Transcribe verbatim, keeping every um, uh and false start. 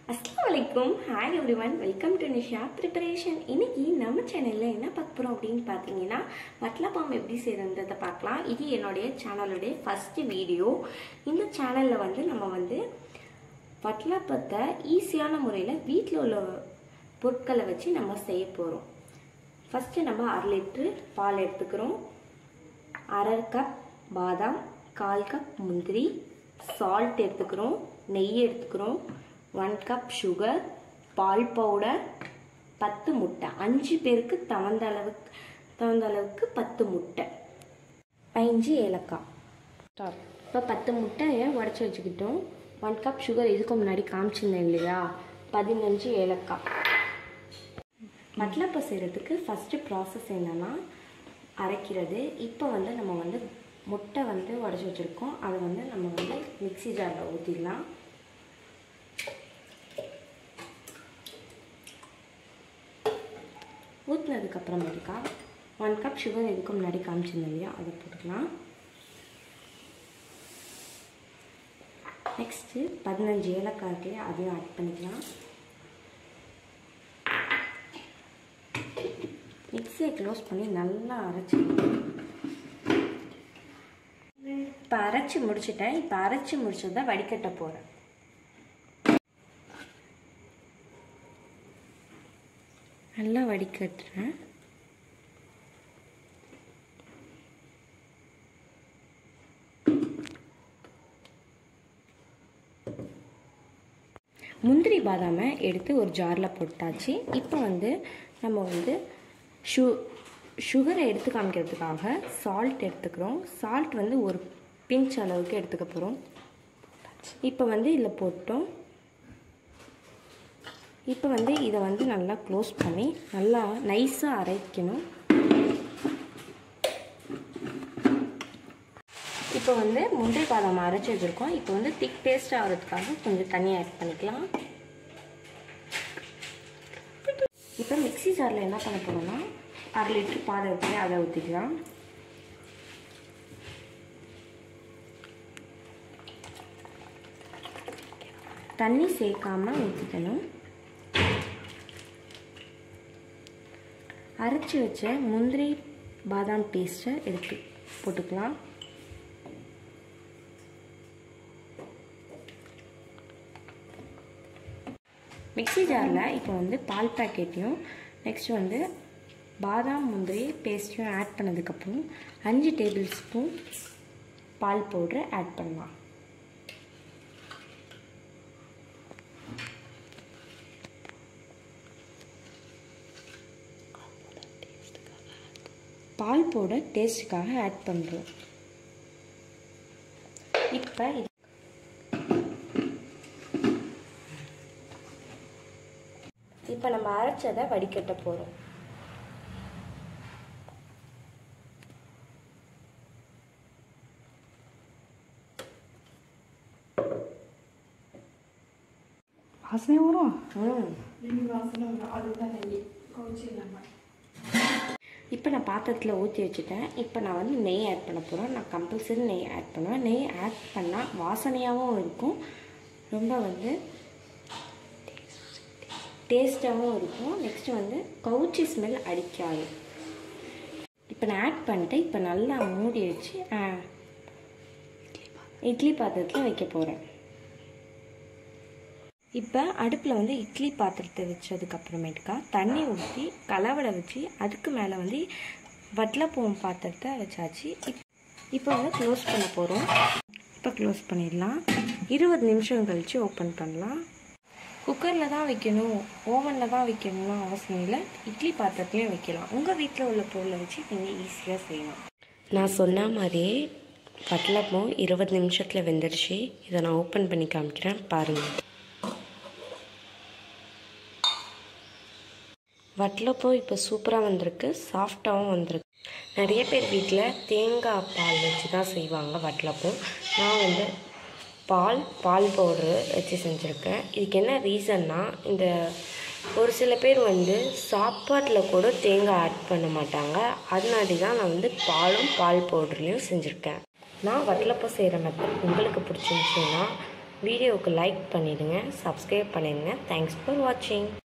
Assalamualaikum. Hi everyone. Welcome to Nisha Preperation. இன்னைக்கு நம்ம சேனல்ல என்ன பார்க்க போறோம் அப்படினு பாத்தீங்கன்னா வட்டலப்பம் எப்படி செய்யறதுன்றத பார்க்கலாம். இது என்னோட சேனலோட ஃபர்ஸ்ட் வீடியோ. இந்த சேனல்ல வந்து நம்ம வந்து வட்டலப்பத்தை ஈஸியான முறையில் வீட்டில் உள்ள பொருட்களை வச்சு நம்ம செய்ய போறோம். ஃபர்ஸ்ட் நம்ம அரை லிட்டர் பால் எடுத்துக்கிறோம். அரை கப் பாதாம், கால் கப் முந்திரி, சால்ட் எடுத்துக்கிறோம், நெய் எடுத்துக்கிறோம், one cup sugar, பால் பவுடர், பத்து முட்டை. அஞ்சு பேருக்கு தகுந்த அளவுக்கு தகுந்த அளவுக்கு பத்து முட்டை, பதினஞ்சு ஏலக்காய். இப்போ பத்து முட்டையை உடச்சி வச்சுக்கிட்டோம். ஒன் கப் சுகர் இதுக்கு முன்னாடி காமிச்சிருந்தேன் இல்லையா, பதினஞ்சு ஏலக்காய். வட்டலப்பம் செய்கிறதுக்கு ஃபஸ்ட்டு ப்ராசஸ் என்னென்னா அரைக்கிறது. இப்போ வந்து நம்ம வந்து முட்டை வந்து உடச்சி வச்சுருக்கோம். அதை வந்து நம்ம வந்து மிக்ஸி ஜாரில் ஊற்றிடலாம். ஊற்றினதுக்கப்புறமேட்டுக்கா ஒன் கப் சுகர் இதுக்கு முன்னாடி காமிச்சிருந்தோம் இல்லையா, அதை போட்டுக்கலாம். நெக்ஸ்ட்டு பதினஞ்சு ஏலக்காய் இருக்கு, அதையும் ஆட் பண்ணிக்கலாம். மிக்ஸியை க்ளோஸ் பண்ணி நல்லா அரைச்சிக்கலாம். இப்போ அரைச்சி முடிச்சுட்டேன். இப்போ அரைச்சி முடிச்சதை வடிகட்ட போகிறேன். நல்லா வடிகட்டுறேன். முந்திரி பாதாமை எடுத்து ஒரு ஜாரில் போட்டாச்சு. இப்போ வந்து நம்ம வந்து ஷு சுகரை எடுத்து காமிக்கிறதுக்காக சால்ட் எடுத்துக்கிறோம். சால்ட் வந்து ஒரு பிஞ்ச் அளவுக்கு எடுத்துக்க போகிறோம். இப்போ வந்து இதில் போட்டோம். இப்போ வந்து இதை வந்து நல்லா க்ளோஸ் பண்ணி நல்லா நைஸாக அரைக்கணும். இப்போ வந்து முந்திரி பாதாம் அரைச்சி வச்சுருக்கோம். இப்போ வந்து திக் பேஸ்ட் ஆகிறதுக்காக கொஞ்சம் தண்ணி ஆட் பண்ணிக்கலாம். இப்போ மிக்ஸி ஜாரில் என்ன பண்ண போகிறோம்னா அரை லிட்டர் பால் வச்சு அதை ஊற்றிக்கலாம். தண்ணி சேர்க்காமல் ஊற்றிக்கணும். அரைச்சி வச்ச முந்திரி பாதாம் பேஸ்ட்டை எடுத்து போட்டுக்கலாம். மிக்ஸி ஜாரில் இப்போ வந்து பால் பேக்கெட்டையும் நெக்ஸ்ட் வந்து பாதாம் முந்திரி பேஸ்ட்டையும் ஆட் பண்ணதுக்கப்புறம் அஞ்சு டேபிள் ஸ்பூன் பால் பவுடரை ஆட் பண்ணலாம். பால் பவுடர் டேஸ்ட்டுக்காக ஆட் பண்ணுறோம். இப்போ இப்போ நம்ம அரைச்சதை வடிகட்ட போகிறோம். வாசனை வரும். ம் வாசனை வரும். அதுதான் நெய் கவுச்சி இல்லாமல். இப்போ நான் பாத்திரத்தில் ஊற்றி வச்சுட்டேன். இப்போ நான் வந்து நெய் ஆட் பண்ண போகிறேன். நான் கம்பல்சரி நெய் ஆட் பண்ணுவேன். நெய் ஆட் பண்ணால் வாசனையாகவும் இருக்கும், ரொம்ப வந்து டேஸ்ட்டாகவும் இருக்கும். நெக்ஸ்ட்டு வந்து கவுச்சி ஸ்மெல் அடிக்காது. இப்போ நான் ஆட் பண்ணிட்டேன். இப்போ நல்லா மூடி வச்சு இட்லி பாத்திரத்தில் வைக்க போகிறேன். இப்போ அடுப்பில் வந்து இட்லி பாத்திரத்தை வச்சதுக்கப்புறமேட்டுக்கா தண்ணி ஊற்றி கலவடை வச்சு அதுக்கு மேலே வந்து வட்டலப்பம் பாத்திரத்தை வச்சாச்சு. இப் இப்போ வந்து க்ளோஸ் பண்ண போகிறோம். இப்போ க்ளோஸ் பண்ணிடலாம். இருபது நிமிஷம் கழித்து ஓப்பன் பண்ணலாம். குக்கரில் தான் வைக்கணும், ஓவனில் தான் வைக்கணும்னு அவசியம் இல்லை. இட்லி பாத்திரத்துலையும் வைக்கலாம். உங்கள் வீட்டில் உள்ள பொருளை வச்சு நீங்கள் ஈஸியாக செய்யலாம். நான் சொன்ன மாதிரியே வட்டலப்பம் இருபது நிமிஷத்தில் வெந்துடுச்சு. இதை நான் ஓப்பன் பண்ணி காமிக்கிறேன், பாருங்கள். வட்டலப்பம் இப்போ சூப்பராக வந்திருக்கு, சாஃப்டாகவும் வந்திருக்கு. நிறைய பேர் வீட்டில் தேங்காய் பால் வச்சு தான் செய்வாங்க வட்டலப்பம். நான் வந்து பால் பால் பவுட்ரு வச்சு செஞ்சுருக்கேன். இதுக்கு என்ன ரீசன்னா, இந்த ஒரு சில பேர் வந்து சாப்பாட்டில் கூட தேங்காய் ஆட் பண்ண மாட்டாங்க. அதனாடி தான் நான் வந்து பாலும் பால் பவுடர்லேயும் செஞ்சுருக்கேன். நான் வட்டலப்பம் செய்கிற மெத்தட் உங்களுக்கு பிடிச்சிருந்துச்சுன்னா வீடியோவுக்கு லைக் பண்ணிடுங்க, சப்ஸ்கிரைப் பண்ணிடுங்க. தேங்க்ஸ் ஃபார் வாட்சிங்.